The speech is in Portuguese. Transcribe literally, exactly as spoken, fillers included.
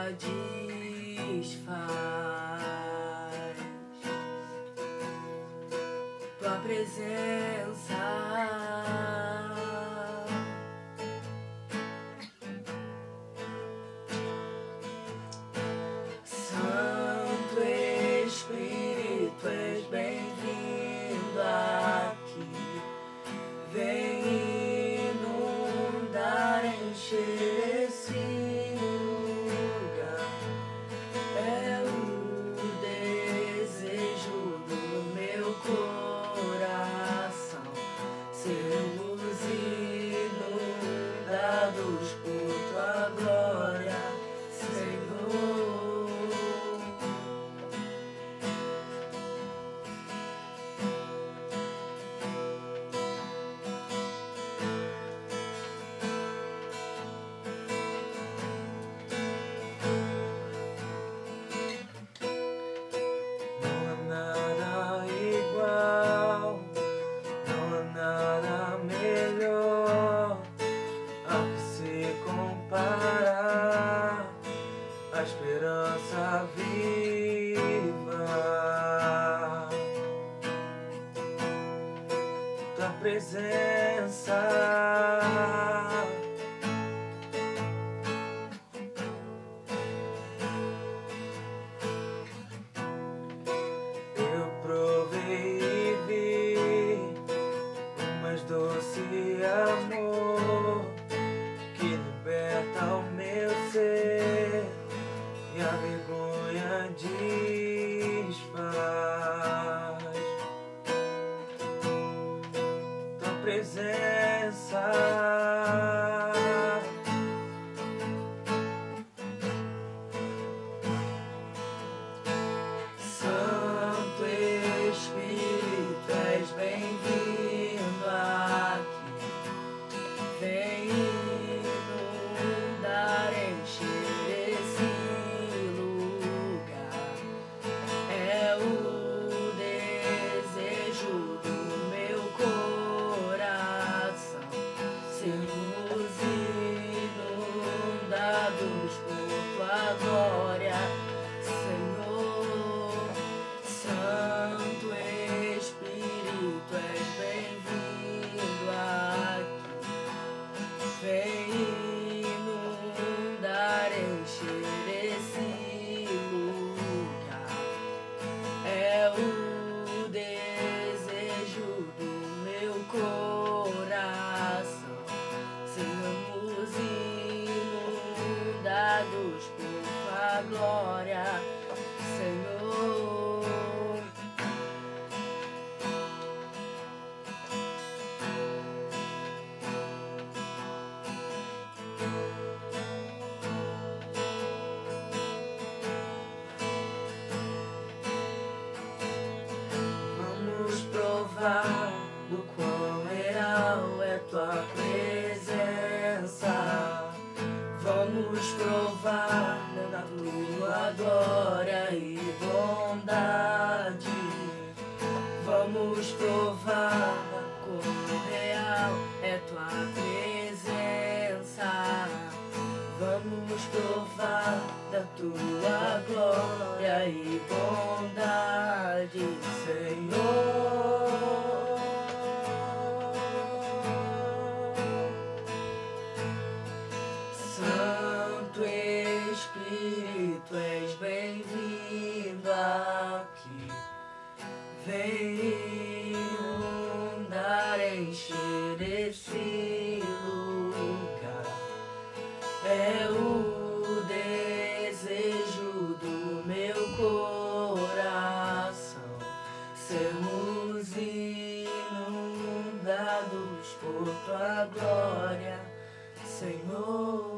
satisfaz. Tua presença, Santo Espírito, és bem-vindo aqui. Vem inundar, encher esse lugar. É o desejo do meu coração, sermos inundados por tua glória, Senhor. A esperança viva, tua presença, eu provei e vi o mais doce amor que liberta o meu ser e a vergonha desfaz. Tua presença, Santo Espírito, és bem-vindo aqui. Vem inundar, encher esse lugar. É o desejo do meu coração, sermos inundados por tua glória, Senhor. Santo Espírito, és bem-vindo aqui. Vem inundar, encher esse lugar. É o desejo do meu coração, sermos inundados por tua glória, Senhor. Vamos provar do quão real é tua presença. Vamos provar da tua glória e bondade. Vamos provar quão real é tua presença. Vamos provar da tua glória e bondade, Senhor. Santo Espírito, és bem-vindo aqui. Vem inundar, encher esse lugar. É o desejo do meu coração, sermos inundados por tua glória, Senhor.